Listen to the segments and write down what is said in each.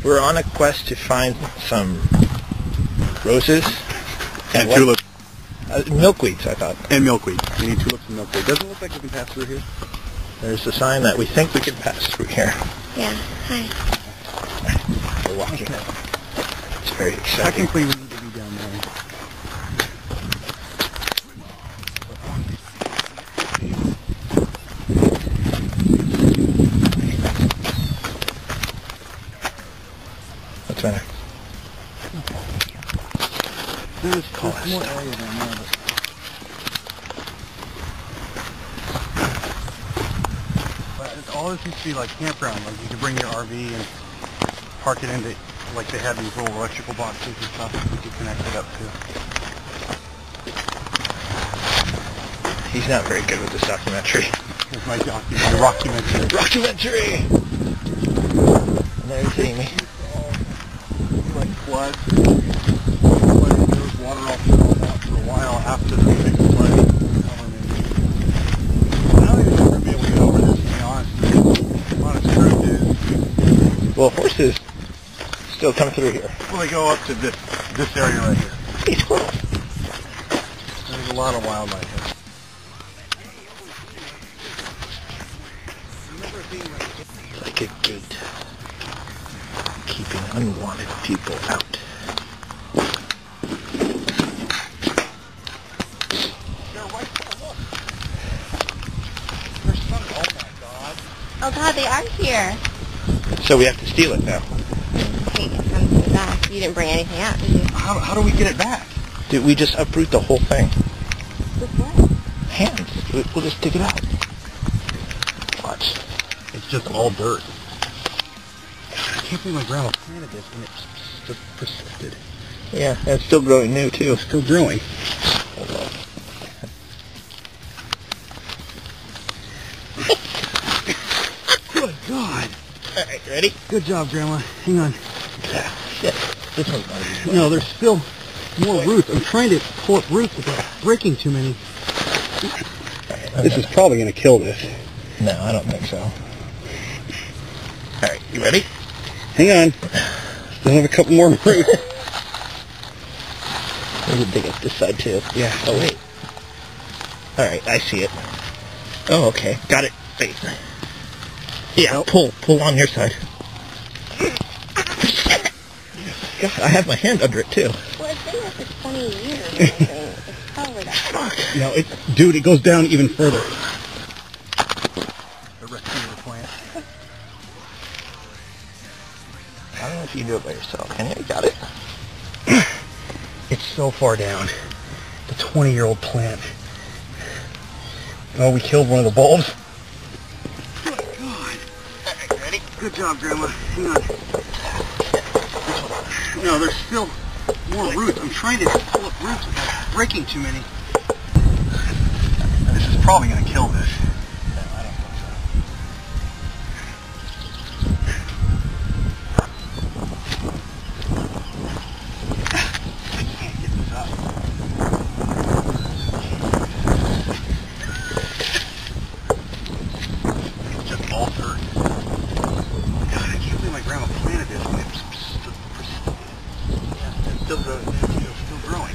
We're on a quest to find some roses and tulips. Milkweeds, I thought. And milkweed. We need tulips and milkweed. Doesn't look like we can pass through here. There's a sign that we think we can pass through here. Yeah. Hi. We're walking. It's very exciting. Technically, we need to be down there. What's the matter? There's more area down there. But all this used to be like campground. Like you could bring your RV and park it into, like they had these little electrical boxes and stuff that you could connect it up to. He's not very good with this documentary. Here's my rockumentary. Rockumentary! And there's Amy. Like flood. There was water all through that for a while after the big flood. I don't even know if we're going to be able to get over this, to be honest. Honest truth is. Well, horses still come through here. Well, they go up to this area right here. Hey, squirrels. There's a lot of wildlife here. Like a gate, keeping unwanted people out. Oh God, they are here. So we have to steal it now. Take it from the back. You didn't bring anything out, did you? How do we get it back? Dude, we just uproot the whole thing. With what? Hands. We'll just dig it out. Watch. It's just all dirt. I can't believe my grandma planted this and it's just persisted. Yeah, and it's still growing new too. It's still growing. Hold on. Good God. Alright, ready? Good job, Grandma. Hang on. Yeah. Shit. This one's not easy. No, there's still more roots. I'm trying to pull up roots without breaking too many. This is probably going to kill this. No, I don't think so. Alright, you ready? Hang on. Still have a couple more roots. We can dig up this side too. Yeah. Oh, wait. Alright, I see it. Oh, okay. Got it. Wait. Yeah, Nope. pull on your side. God, I have my hand under it too. Well, it's been there for 20 years. I think. It's probably that. Fuck. No, dude, it goes down even further. The rectangular plant. I don't know if you can do it by yourself. Can you? Got it? It's so far down. The 20-year-old plant. Oh, we killed one of the bulbs. Good God. Alright, ready? Good job, Grandma. Hang on. No, there's still more roots. I'm trying to pull up roots without breaking too many. This is probably going to kill this. No, I don't think I can't get this up. It's just all dirt. God, I can't believe my grandma planted this when it was persisted. Yeah, it's still growing. It's still growing.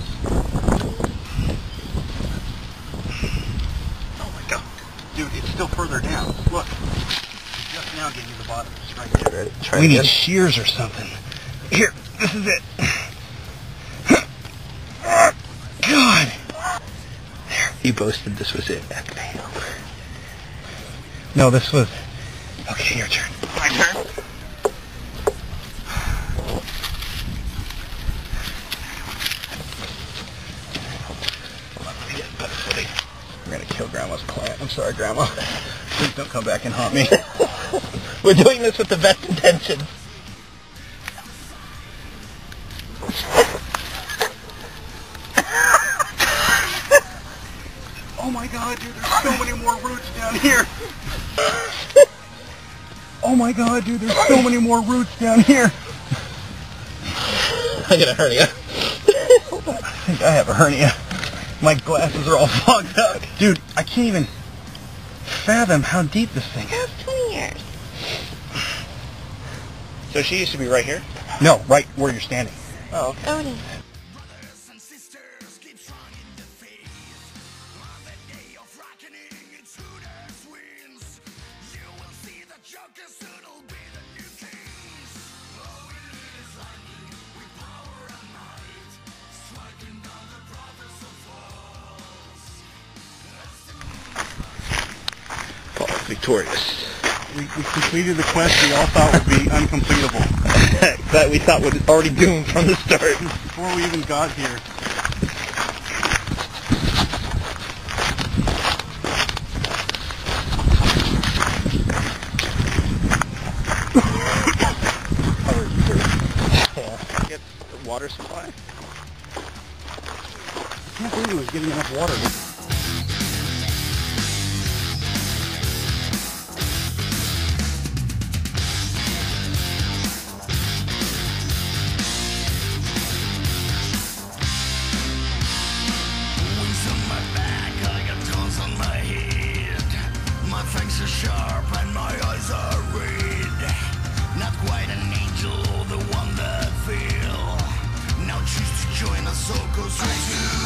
Oh my God. Dude, it's still further down. Look. Just now getting to the bottom. It's right so. there. Ready? Try We it need again. shears or something. Here, this is it. God. You boasted this was it. That failed. No, this was... Okay, your turn. My turn? We're gonna kill Grandma's plant. I'm sorry, Grandma. Please don't come back and haunt me. We're doing this with the best intentions. Oh my God, dude, there's so many more roots down here. Oh my God, dude, there's so many more roots down here. I got a hernia. I think I have a hernia. My glasses are all fogged up. Dude, I can't even fathom how deep this thing is. That's 20 years. So she used to be right here? No, right where you're standing. Oh, okay. Odin. Paul is victorious. We completed the quest we all thought would be uncompletable. That we thought was already doomed from the start. Before we even got here. Yeah. Get the water supply. I can't believe it was getting enough water. Sharp and my eyes are red. Not quite an angel, the one that fell. Now choose to join us, so go straight to